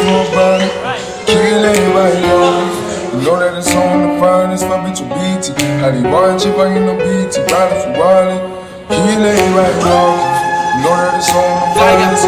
for a body. Kill everybody love. You know that it's on the finest, my bitch will beat it. How they watch if I ain't no beat it, ride for wallet. Kill everybody love. You know that it's on the finest,